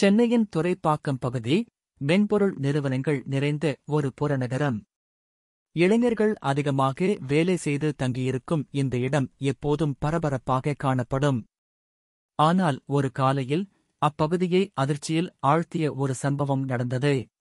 சென்னையின் துறைப்பாக்கம் பகுதி மென்பொருள் நிறுவனங்கள் நிறைந்த ஒரு புறநகரம். இளைஞர்கள் அதிகமாக வேலை செய்து தங்கியிருக்கும் இந்த இடம் எப்போதும் பரபரப்பாக காணப்படும். ஆனால் ஒரு காலையில் அப்பகுதியை அதிர்ச்சியில் ஆழ்த்திய ஒரு சம்பவம் நடந்தது.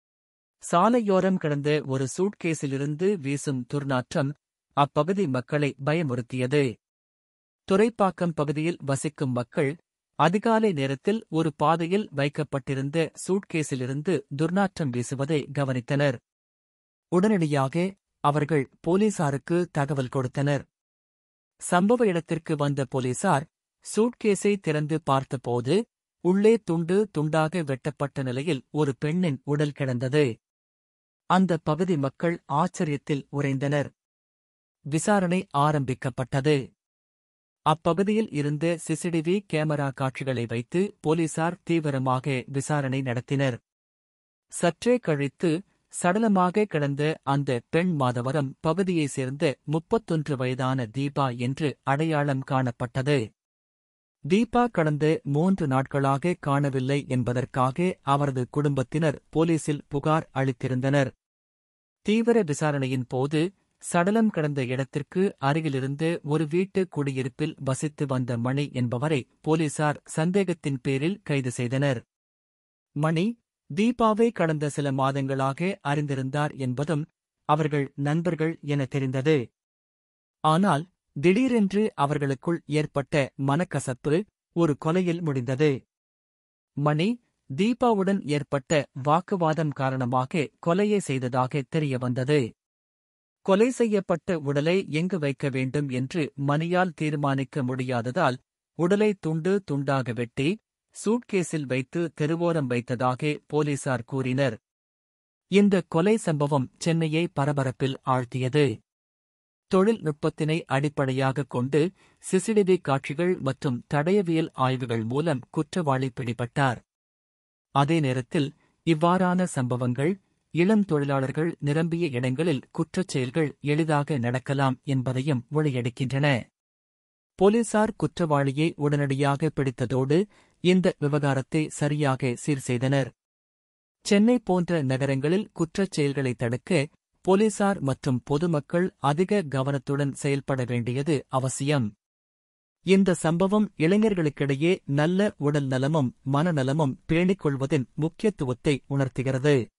சாலையோரம் கிடந்த ஒரு சூட்கேஸிலிருந்து வீசும் துர்நாற்றம் அப்பகுதி மக்களை பயமுறுத்தியது. துறைப்பாக்கம் பகுதியில் வசிக்கும் மக்கள் அதிகாலை நேரத்தில் ஒரு பாதையில் வைக்கப்பட்டிருந்த சூட்கேஸிலிருந்து துர்நாற்றம் வீசுவதை கவனித்தனர். உடனடியாக அவர்கள் போலீசாருக்கு தகவல் கொடுத்தனர். சம்பவ இடத்திற்கு வந்த போலீசார் சூட்கேஸை திறந்து பார்த்தபோது உள்ளே துண்டு துண்டாக வெட்டப்பட்ட நிலையில் ஒரு பெண்ணின் உடல் கிடந்தது. அந்த பகுதி மக்கள் ஆச்சரியத்தில் உறைந்தனர். விசாரணை ஆரம்பிக்கப்பட்டது. அப்பகுதியில் இருந்த சிசிடிவி கேமரா காட்சிகளை வைத்து போலீசார் தீவிரமாக விசாரணை நடத்தினர். சற்றே கழித்து சடலமாக கிடந்த அந்த பெண் மாதவரம் பகுதியைச் சேர்ந்த 31 வயதான தீபா என்று அடையாளம் காணப்பட்டது. தீபா கடந்த 3 நாட்களாக காணவில்லை என்பதற்காக அவரது குடும்பத்தினர் போலீசில் புகார் அளித்திருந்தனர். தீவிர விசாரணையின் போது சடலம் கிடந்த இடத்திற்கு அருகிலிருந்த ஒரு வீட்டு குடியிருப்பில் வசித்து வந்த மணி என்பவரை போலீசார் சந்தேகத்தின் பேரில் கைது செய்தனர். மணி தீபாவை கடந்த சில மாதங்களாக அறிந்திருந்தார் என்பதும் அவர்கள் நண்பர்கள் என தெரிந்தது. ஆனால் திடீரென்று அவர்களுக்குள் ஏற்பட்ட மனக்கசப்பு ஒரு கொலையில் முடிந்தது. மணி தீபாவுடன் ஏற்பட்ட வாக்குவாதம் காரணமாக கொலையை செய்ததாக தெரியவந்தது. கொலை செய்யப்பட்ட உடலை எங்கு வைக்க வேண்டும் என்று மணியால் தீர்மானிக்க முடியாததால் உடலை துண்டு துண்டாக வெட்டி சூட்கேஸில் வைத்து தெருவோரம் வைத்ததாக போலீசார் கூறினர். இந்த கொலை சம்பவம் சென்னையை பரபரப்பில் ஆழ்த்தியது. தொழில்நுட்பத்தினை அடிப்படையாகக் கொண்டு சிசிடிவி காட்சிகள் மற்றும் தடயவியல் ஆய்வுகள் மூலம் குற்றவாளி பிடிபட்டார். அதே நேரத்தில் இவ்வாறான சம்பவங்கள் இளம் தொழிலாளர்கள் நிரம்பிய இடங்களில் குற்றச் செயல்கள் எளிதாக நடக்கலாம் என்பதையும் ஒளியடிக்கின்றன. போலீசார் குற்றவாளியை உடனடியாக பிடித்ததோடு இந்த விவகாரத்தை சரியாக சீர் செய்தனர். சென்னை போன்ற நகரங்களில் குற்றச் செயல்களை தடுக்க போலீசார் மற்றும் பொதுமக்கள் அதிக கவனத்துடன் செயல்பட வேண்டியது அவசியம். இந்த சம்பவம் இளைஞர்களுக்கிடையே நல்ல உடல் நலமும் மனநலமும் பேணிக் கொள்வதின் முக்கியத்துவத்தை உணர்த்துகிறது.